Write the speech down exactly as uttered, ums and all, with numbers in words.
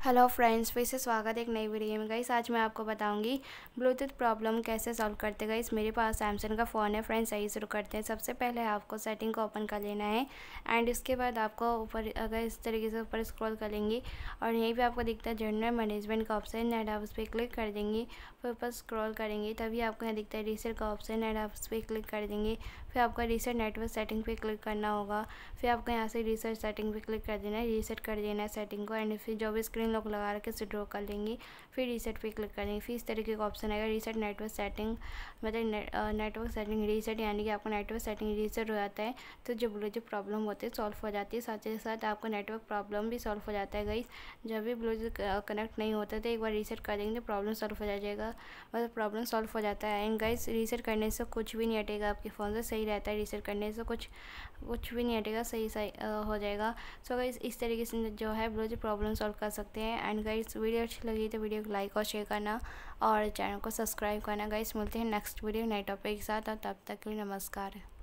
Hello friends, फिर से स्वागत है एक नई वीडियो में। गाइस आज मैं आपको बताऊंगी ब्लूटूथ प्रॉब्लम कैसे सॉल्व करते। गाइस मेरे पास सैमसंग का फ़ोन है। फ्रेंड्स आइए शुरू करते हैं। सबसे पहले आपको सेटिंग को ओपन कर लेना है एंड उसके बाद आपको ऊपर अगर इस तरीके से ऊपर स्क्रॉल कर लेंगे और यहीं पे आपको दिखता है जनरल मैनेजमेंट का ऑप्शन एंड आप उस पर क्लिक कर देंगे। फिर ऊपर स्क्रॉल करेंगे तभी आपको यहाँ दिखता है रीसेट का ऑप्शन एंड आप उस पर क्लिक कर देंगे। फिर आपका रीसेट नेटवर्क सेटिंग पे क्लिक करना होगा। फिर आपको यहाँ से रीसेट सेटिंग पे क्लिक कर देना है, रीसेट कर देना है सेटिंग को एंड फिर जो भी स्क्रीन लॉक लगा रखे उसे ड्रॉ कर लेंगे। फिर रीसेट पे क्लिक करेंगे। फिर इस तरीके का ऑप्शन आएगा रीसेट नेटवर्क सेटिंग, मतलब नेटवर्क सेटिंग रीसेट, यानी कि आपका नेटवर्क सेटिंग रीसेट हो जाता है तो जो ब्लूटूथ प्रॉब्लम होती है सॉल्व हो जाती है। साथ ही साथ आपका नेटवर्क प्रॉब्लम भी सॉल्व हो जाता है। गाइस जब भी ब्लूटूथ कनेक्ट नहीं होता तो एक बार रीसेट कर देंगे तो प्रॉब्लम सॉल्व हो जाएगा, मतलब प्रॉब्लम सॉल्व हो जाता है। एंड गाइस रीसेट करने से कुछ भी नहीं हटेगा आपके फ़ोन से, सही रहता है। रीसेट करने से कुछ कुछ भी नहीं हटेगा, सही सही हो जाएगा। सो गाइस इस तरीके से जो है ब्लूटूथ प्रॉब्लम सॉल्व कर सकते हैं। एंड गाइस वीडियो अच्छी लगी तो वीडियो को लाइक और शेयर करना और चैनल को सब्सक्राइब करना। गाइस मिलते हैं नेक्स्ट वीडियो नए टॉपिक के साथ और तब तक के लिए नमस्कार।